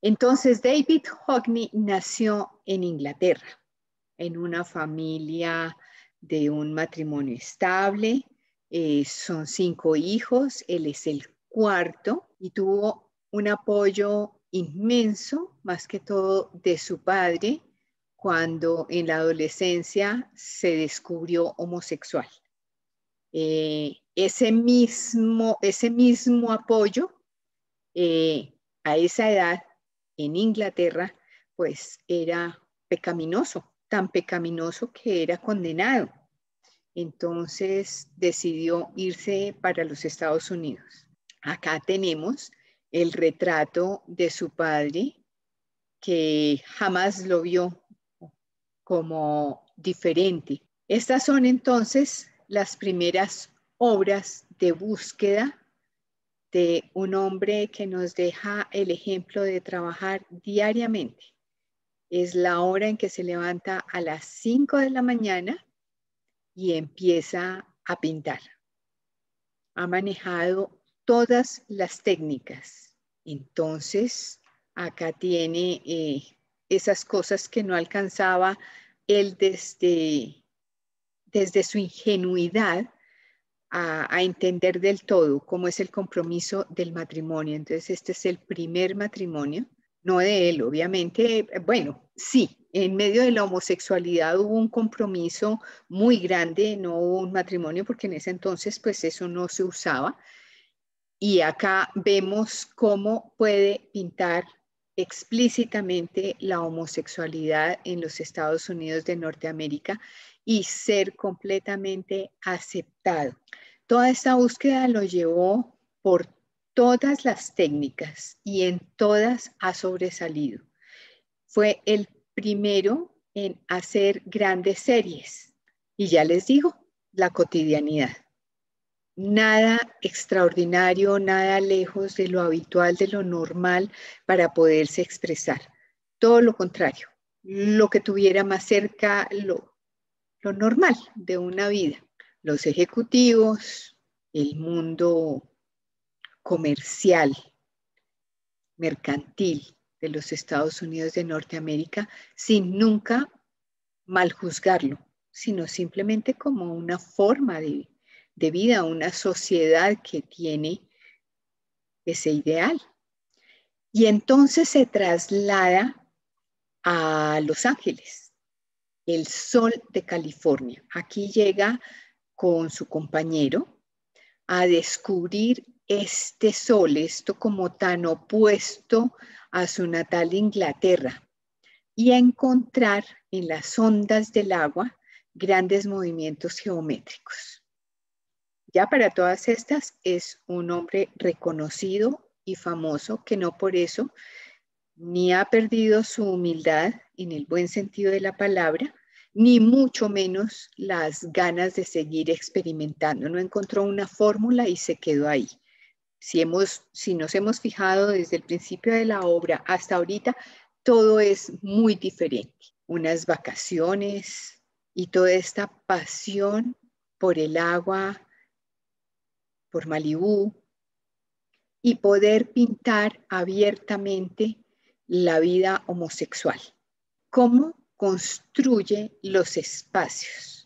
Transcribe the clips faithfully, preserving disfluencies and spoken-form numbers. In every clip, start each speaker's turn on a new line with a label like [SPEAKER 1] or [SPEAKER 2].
[SPEAKER 1] Entonces, David Hockney nació en Inglaterra, en una familia de un matrimonio estable. Eh, son cinco hijos, él es el cuarto y tuvo un apoyo inmenso, más que todo de su padre, cuando en la adolescencia se descubrió homosexual. Eh, ese, mismo, ese mismo apoyo eh, a esa edad en Inglaterra, pues era pecaminoso, tan pecaminoso que era condenado. Entonces decidió irse para los Estados Unidos. Acá tenemos el retrato de su padre, que jamás lo vio como diferente. Estas son entonces las primeras obras de búsqueda de un hombre que nos deja el ejemplo de trabajar diariamente. Es la hora en que se levanta a las cinco de la mañana y empieza a pintar. Ha manejado todas las técnicas. Entonces, acá tiene eh, esas cosas que no alcanzaba él desde, desde su ingenuidad a, a entender del todo cómo es el compromiso del matrimonio. Entonces, este es el primer matrimonio, no de él, obviamente. Bueno, sí, en medio de la homosexualidad hubo un compromiso muy grande, no hubo un matrimonio, porque en ese entonces, pues eso no se usaba. Y acá vemos cómo puede pintar explícitamente la homosexualidad en los Estados Unidos de Norteamérica y ser completamente aceptado. Toda esta búsqueda lo llevó por todas las técnicas y en todas ha sobresalido. Fue el primero en hacer grandes series. Y ya les digo, la cotidianidad. Nada extraordinario, nada lejos de lo habitual, de lo normal para poderse expresar. Todo lo contrario, lo que tuviera más cerca lo, lo normal de una vida. Los ejecutivos, el mundo comercial, mercantil de los Estados Unidos de Norteamérica, sin nunca mal juzgarlo, sino simplemente como una forma de, de vida, una sociedad que tiene ese ideal. Y entonces se traslada a Los Ángeles, el sol de California. Aquí llega con su compañero a descubrir este sol, esto como tan opuesto a su natal Inglaterra, y a encontrar en las ondas del agua grandes movimientos geométricos. Ya para todas estas es un hombre reconocido y famoso, que no por eso ni ha perdido su humildad en el buen sentido de la palabra, ni mucho menos las ganas de seguir experimentando. No encontró una fórmula y se quedó ahí. Si, hemos, si nos hemos fijado desde el principio de la obra hasta ahorita, todo es muy diferente. Unas vacaciones y toda esta pasión por el agua, por Malibú, y poder pintar abiertamente la vida homosexual. ¿Cómo construye los espacios?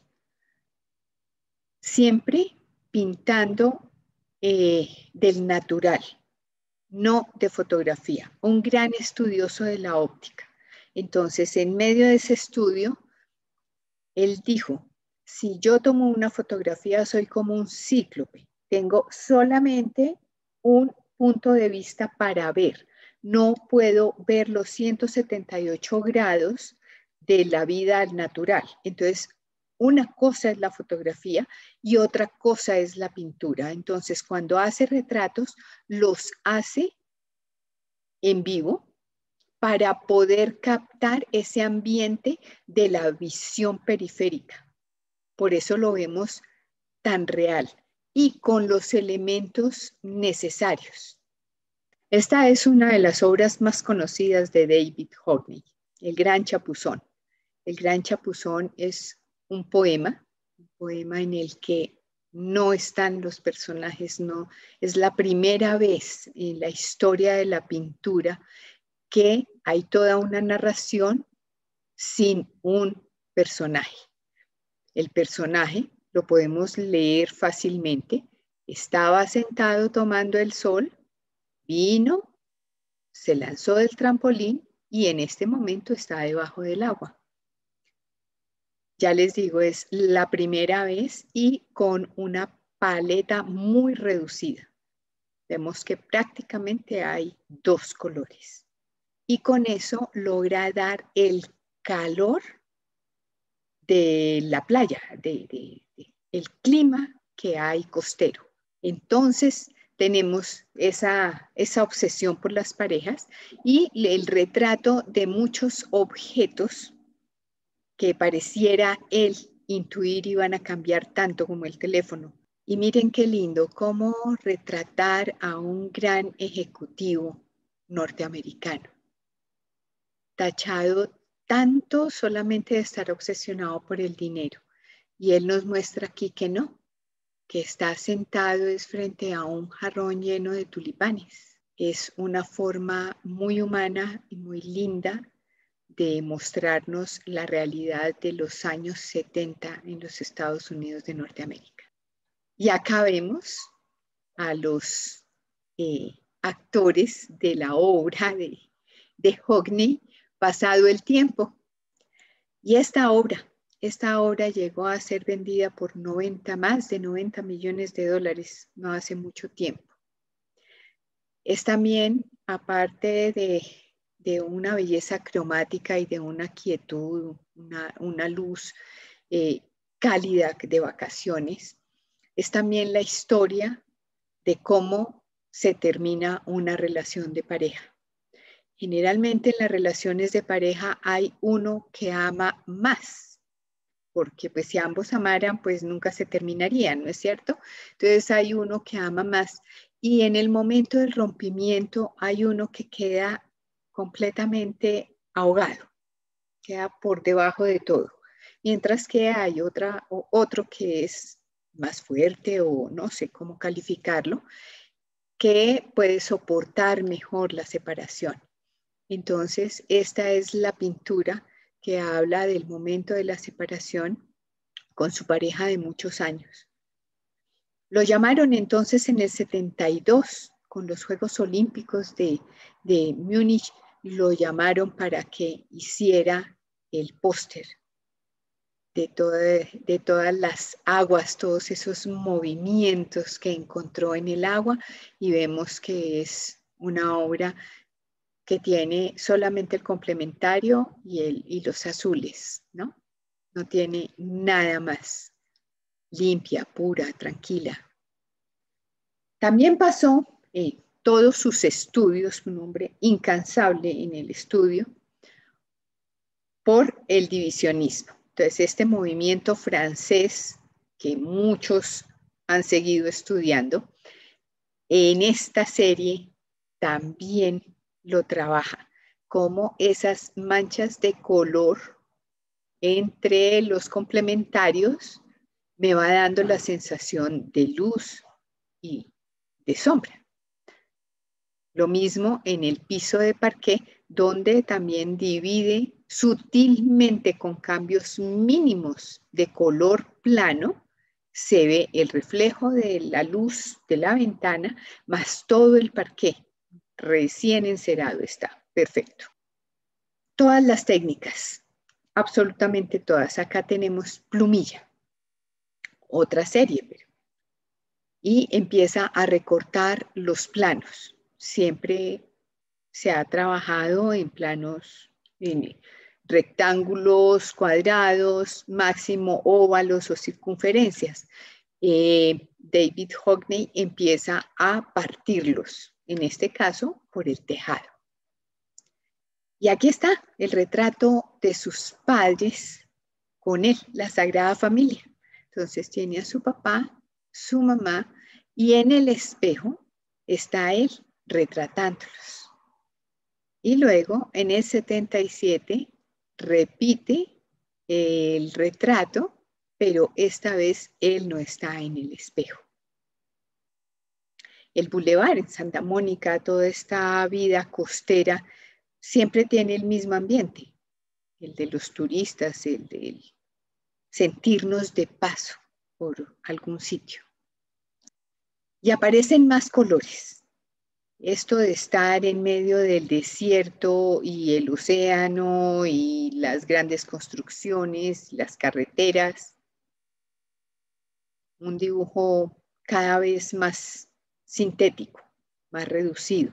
[SPEAKER 1] Siempre pintando eh, del natural, no de fotografía. Un gran estudioso de la óptica. Entonces, en medio de ese estudio, él dijo, si yo tomo una fotografía, soy como un cíclope. Tengo solamente un punto de vista para ver. No puedo ver los ciento setenta y ocho grados de la vida natural. Entonces, una cosa es la fotografía y otra cosa es la pintura. Entonces, cuando hace retratos, los hace en vivo para poder captar ese ambiente de la visión periférica. Por eso lo vemos tan real y con los elementos necesarios. Esta es una de las obras más conocidas de David Hockney, El Gran Chapuzón. El Gran Chapuzón es un poema, un poema en el que no están los personajes, no. Es la primera vez en la historia de la pintura que hay toda una narración sin un personaje. El personaje lo podemos leer fácilmente. Estaba sentado tomando el sol, vino, se lanzó del trampolín y en este momento está debajo del agua. Ya les digo, es la primera vez y con una paleta muy reducida. Vemos que prácticamente hay dos colores. Y con eso logra dar el calor de la playa, de, de, de el clima que hay costero. Entonces tenemos esa, esa obsesión por las parejas y el retrato de muchos objetos que pareciera él intuir iban a cambiar tanto como el teléfono. Y miren qué lindo, cómo retratar a un gran ejecutivo norteamericano, tachado tanto solamente de estar obsesionado por el dinero. Y él nos muestra aquí que no, que está sentado es frente a un jarrón lleno de tulipanes. Es una forma muy humana y muy linda de mostrarnos la realidad de los años setenta en los Estados Unidos de Norteamérica. Y acá vemos a los eh, actores de la obra de, de Hockney pasado el tiempo. Y esta obra, esta obra llegó a ser vendida por noventa, más de noventa millones de dólares no hace mucho tiempo. Es también, aparte de, de una belleza cromática y de una quietud, una, una luz eh, cálida de vacaciones, es también la historia de cómo se termina una relación de pareja. Generalmente en las relaciones de pareja hay uno que ama más, porque pues si ambos amaran, pues nunca se terminarían, ¿no es cierto? Entonces hay uno que ama más y en el momento del rompimiento hay uno que queda completamente ahogado, queda por debajo de todo, mientras que hay otra, o otro que es más fuerte o no sé cómo calificarlo, que puede soportar mejor la separación. Entonces, esta es la pintura que habla del momento de la separación con su pareja de muchos años. Lo llamaron entonces en el setenta y dos, con los Juegos Olímpicos de, de Múnich, lo llamaron para que hiciera el póster de, toda, de todas las aguas, todos esos movimientos que encontró en el agua, y vemos que es una obra que tiene solamente el complementario y, el, y los azules, ¿no? No tiene nada más. Limpia, pura, tranquila. También pasó eh, todos sus estudios, un hombre incansable en el estudio, por el divisionismo. Entonces, este movimiento francés que muchos han seguido estudiando, en esta serie también lo trabaja, como esas manchas de color entre los complementarios me va dando la sensación de luz y de sombra. Lo mismo en el piso de parqué, donde también divide sutilmente con cambios mínimos de color plano, se ve el reflejo de la luz de la ventana, más todo el parqué recién encerado está. Perfecto. Todas las técnicas, absolutamente todas. Acá tenemos Plumilla, otra serie, pero, y empieza a recortar los planos. Siempre se ha trabajado en planos, en rectángulos, cuadrados, máximo óvalos o circunferencias. Eh, David Hockney empieza a partirlos, en este caso por el tejado. Y aquí está el retrato de sus padres con él, la Sagrada Familia. Entonces tiene a su papá, su mamá, y en el espejo está él retratándolos. Y luego en el setenta y siete repite el retrato, pero esta vez él no está en el espejo. El bulevar en Santa Mónica, toda esta vida costera, siempre tiene el mismo ambiente, el de los turistas, el de sentirnos de paso por algún sitio. Y aparecen más colores. Esto de estar en medio del desierto y el océano y las grandes construcciones, las carreteras, un dibujo cada vez más sintético, más reducido,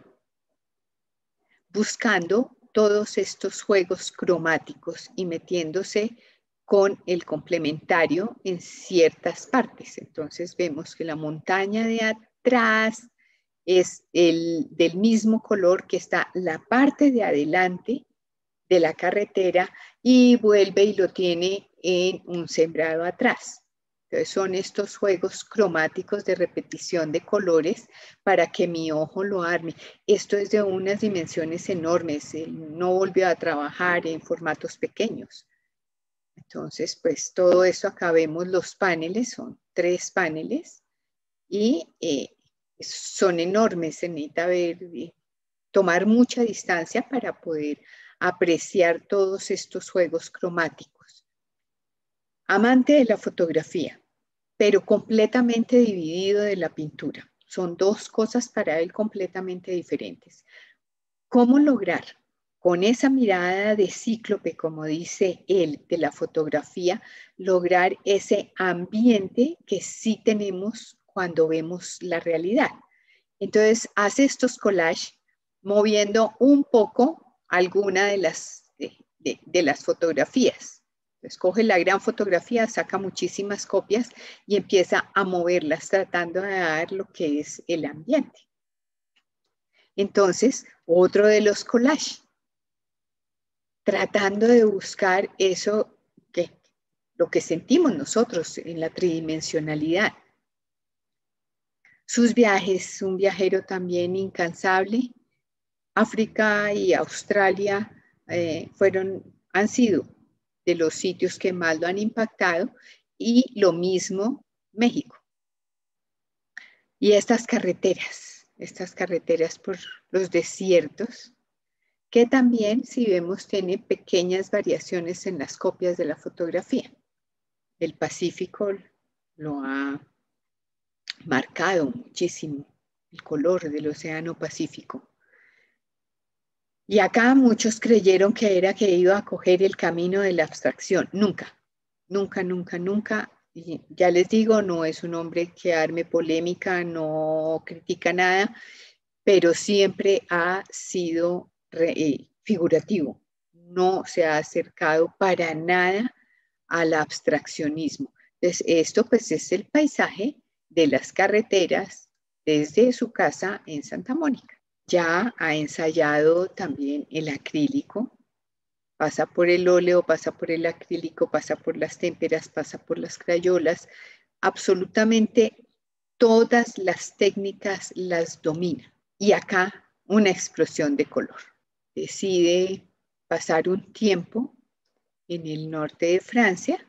[SPEAKER 1] buscando todos estos juegos cromáticos y metiéndose con el complementario en ciertas partes. Entonces vemos que la montaña de atrás es el del mismo color que está la parte de adelante de la carretera y vuelve y lo tiene en un sembrado atrás. Entonces son estos juegos cromáticos de repetición de colores para que mi ojo lo arme. Esto es de unas dimensiones enormes, él no volvió a trabajar en formatos pequeños. Entonces, pues todo eso acá vemos los paneles, son tres paneles y eh, son enormes, se necesita ver, eh, tomar mucha distancia para poder apreciar todos estos juegos cromáticos. Amante de la fotografía, pero completamente dividido de la pintura. Son dos cosas para él completamente diferentes. ¿Cómo lograr con esa mirada de cíclope, como dice él, de la fotografía, lograr ese ambiente que sí tenemos cuando vemos la realidad? Entonces hace estos collages moviendo un poco alguna de las, de, de, de las fotografías. Entonces coge la gran fotografía, saca muchísimas copias y empieza a moverlas tratando de dar lo que es el ambiente. Entonces, otro de los collages, tratando de buscar eso que lo que sentimos nosotros en la tridimensionalidad. Sus viajes, un viajero también incansable. África y Australia eh, fueron, han sido de los sitios que más lo han impactado, y lo mismo México. Y estas carreteras, estas carreteras por los desiertos, que también, si vemos, tiene pequeñas variaciones en las copias de la fotografía. El Pacífico lo ha marcado muchísimo, el color del Océano Pacífico. Y acá muchos creyeron que era que iba a coger el camino de la abstracción. Nunca, nunca, nunca, nunca. Y ya les digo, no es un hombre que arme polémica, no critica nada, pero siempre ha sido re, eh, figurativo. No se ha acercado para nada al abstraccionismo. Entonces, esto pues es el paisaje de las carreteras desde su casa en Santa Mónica. Ya ha ensayado también el acrílico, pasa por el óleo, pasa por el acrílico, pasa por las témperas, pasa por las crayolas, absolutamente todas las técnicas las domina. Y acá una explosión de color. Decide pasar un tiempo en el norte de Francia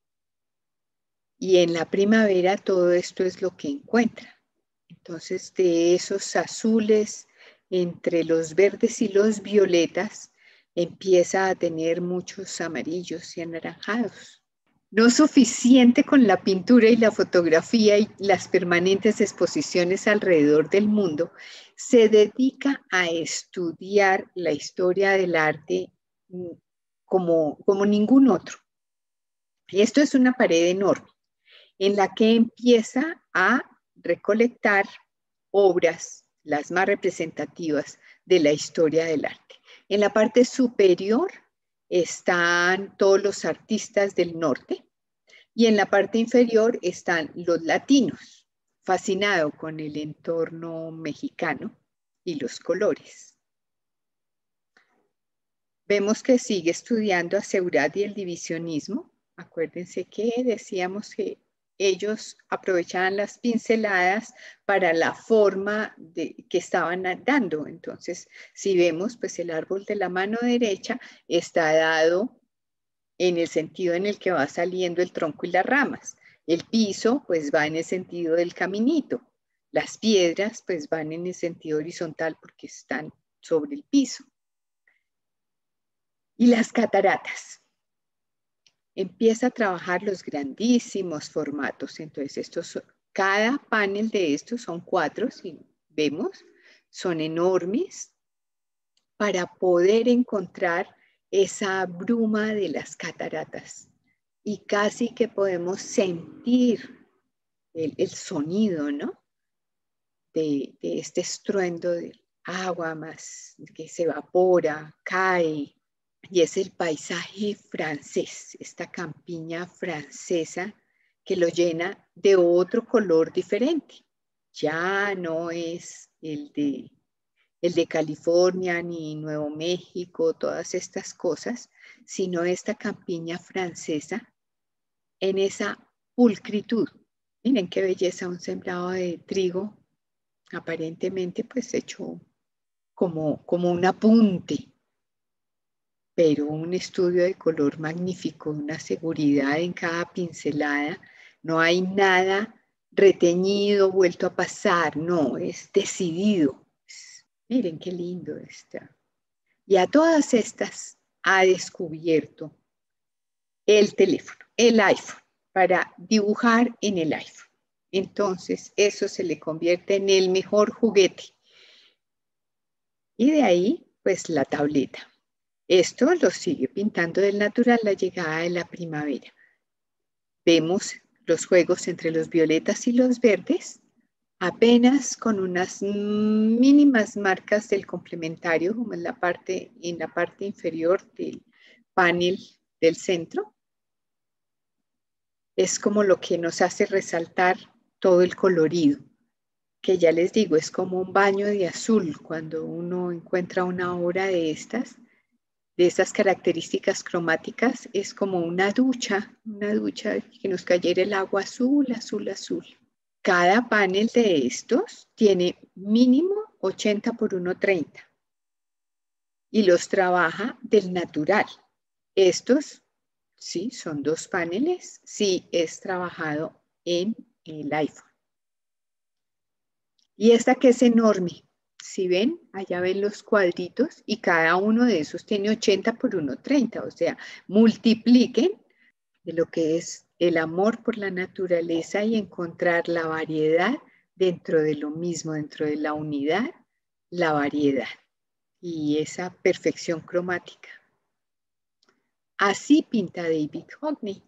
[SPEAKER 1] y en la primavera todo esto es lo que encuentra. Entonces, de esos azules entre los verdes y los violetas, empieza a tener muchos amarillos y anaranjados. No suficiente con la pintura y la fotografía y las permanentes exposiciones alrededor del mundo, se dedica a estudiar la historia del arte como, como ningún otro. Y esto es una pared enorme en la que empieza a recolectar obras, las más representativas de la historia del arte. En la parte superior están todos los artistas del norte y en la parte inferior están los latinos, fascinado con el entorno mexicano y los colores. Vemos que sigue estudiando a Seurat y el divisionismo. Acuérdense que decíamos que ellos aprovechaban las pinceladas para la forma de, que estaban dando. Entonces, si vemos, pues el árbol de la mano derecha está dado en el sentido en el que va saliendo el tronco y las ramas. El piso, pues va en el sentido del caminito. Las piedras, pues van en el sentido horizontal porque están sobre el piso. Y las cataratas. Empieza a trabajar los grandísimos formatos. Entonces, estos, cada panel de estos son cuatro, si vemos, son enormes para poder encontrar esa bruma de las cataratas. Y casi que podemos sentir el, el sonido, ¿no? De, de este estruendo del agua más que se evapora, cae. Y es el paisaje francés, esta campiña francesa que lo llena de otro color diferente. Ya no es el de, el de California ni Nuevo México, todas estas cosas, sino esta campiña francesa en esa pulcritud. Miren qué belleza, un sembrado de trigo, aparentemente pues hecho como, como un apunte, pero un estudio de color magnífico, una seguridad en cada pincelada. No hay nada reteñido, vuelto a pasar, no, es decidido. Miren qué lindo está. Y a todas estas ha descubierto el teléfono, el iPhone, para dibujar en el iPhone. Entonces, eso se le convierte en el mejor juguete. Y de ahí, pues, la tableta. Esto lo sigue pintando del natural la llegada de la primavera. Vemos los juegos entre los violetas y los verdes, apenas con unas mínimas marcas del complementario, como en la parte, en la parte inferior del panel del centro. Es como lo que nos hace resaltar todo el colorido, que ya les digo, es como un baño de azul cuando uno encuentra una obra de estas, de esas características cromáticas, es como una ducha, una ducha que nos cayera el agua azul, azul, azul. Cada panel de estos tiene mínimo ochenta por ciento treinta y los trabaja del natural. Estos, sí, son dos paneles, sí es trabajado en el iPhone. Y esta que es enorme, si ven, allá ven los cuadritos y cada uno de esos tiene ochenta por ciento treinta, o sea, multipliquen de lo que es el amor por la naturaleza y encontrar la variedad dentro de lo mismo, dentro de la unidad, la variedad y esa perfección cromática. Así pinta David Hockney.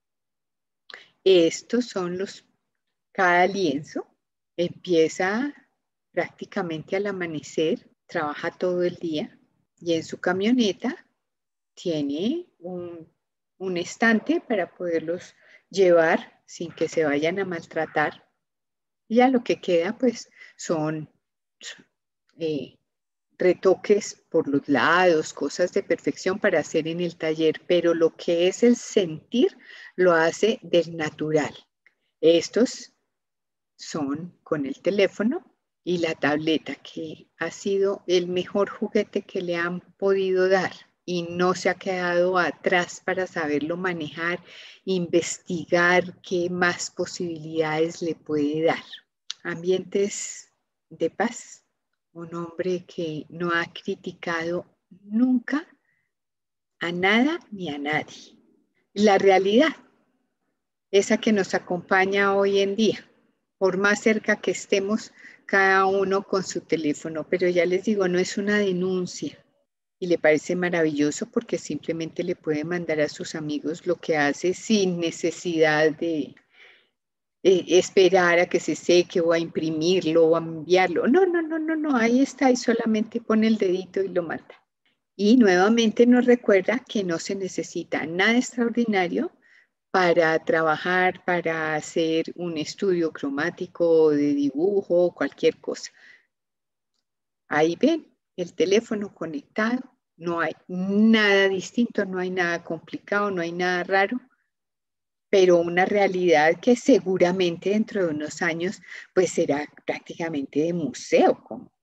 [SPEAKER 1] Estos son los, cada lienzo empieza prácticamente al amanecer, trabaja todo el día y en su camioneta tiene un, un estante para poderlos llevar sin que se vayan a maltratar. Ya lo que queda pues son eh, retoques por los lados, cosas de perfección para hacer en el taller, pero lo que es el sentir lo hace del natural. Estos son con el teléfono y la tableta, que ha sido el mejor juguete que le han podido dar y no se ha quedado atrás para saberlo manejar, investigar qué más posibilidades le puede dar. Ambientes de paz, un hombre que no ha criticado nunca a nada ni a nadie. La realidad, esa que nos acompaña hoy en día, por más cerca que estemos cada uno con su teléfono, pero ya les digo, no es una denuncia y le parece maravilloso porque simplemente le puede mandar a sus amigos lo que hace sin necesidad de eh, esperar a que se seque o a imprimirlo o a enviarlo. No, no, no, no, no, ahí está y solamente pone el dedito y lo manda. Y nuevamente nos recuerda que no se necesita nada extraordinario para trabajar, para hacer un estudio cromático de dibujo, cualquier cosa. Ahí ven el teléfono conectado, no hay nada distinto, no hay nada complicado, no hay nada raro, pero una realidad que seguramente dentro de unos años pues será prácticamente de museo, como,